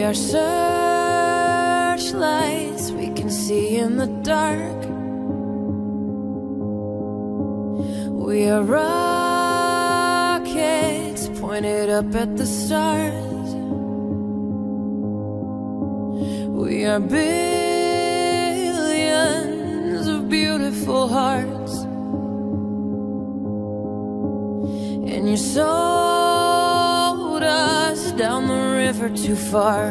are searchlights we can see in the dark. We are rockets pointed up at the stars. We are billions of beautiful hearts, and you sold us down the river too far.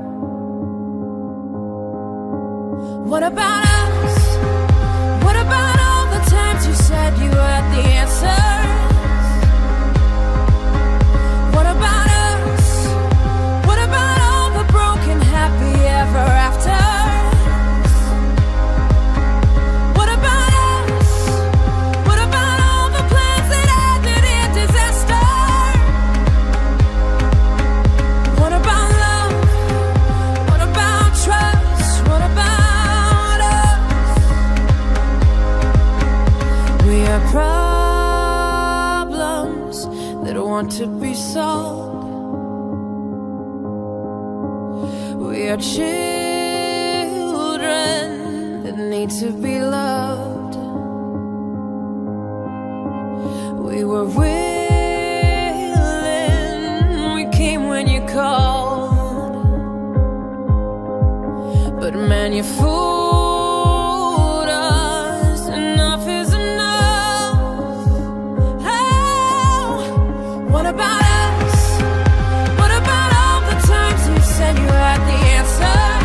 What about us? What about all the times you said you had the answers? What about us? What about all the broken happy ever afters? What about us? What about all the plans that ended in disaster? What about love? What about trust? What about us? We are problems that want to be solved. We are children that need to be loved. We were willing, we came when you called, but man, you fooled us. Enough is enough. Oh, what about us? What about all the times you said you had the answers?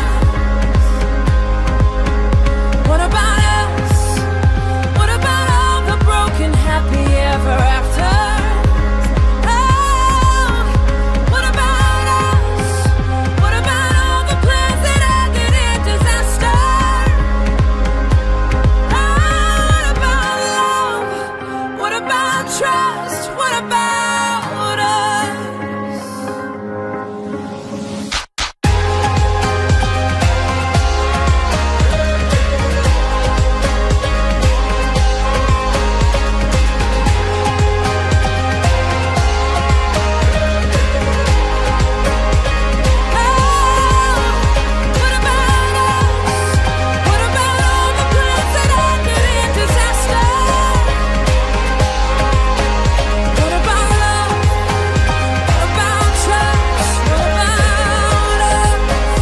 What about us? What about all the broken happy ever afters? Oh, what about us? What about all the plans that ended in disaster? Oh, what about love? What about trust? What about us? What about us? What about all the plans that ended in disaster? What about love? What about trust? What about us?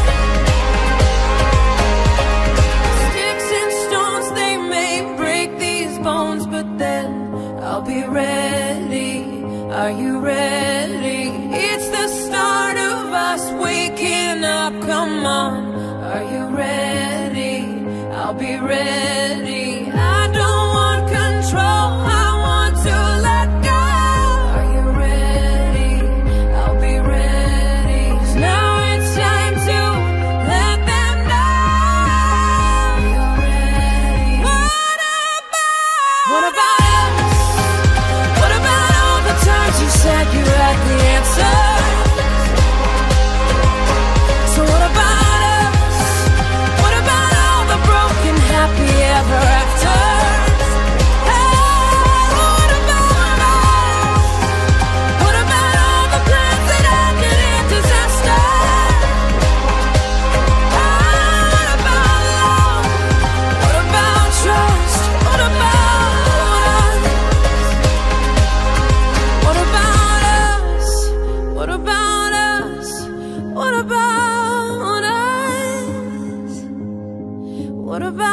Sticks and stones, they may break these bones, but then I'll be ready. Are you ready? It's the start of us waking up. Come on, are you ready? I'll be ready. I don't want control, I want to let go. Are you ready? I'll be ready. 'Cause now it's time to let them know you're ready. What about us? What about all the times you said you had the answers? So what about us? What about all the broken happy ever afters? Oh, what about us? What about all the plans that ended in disaster? Oh, what about love? What about trust? What about us? What about us? What about us? What about us? What about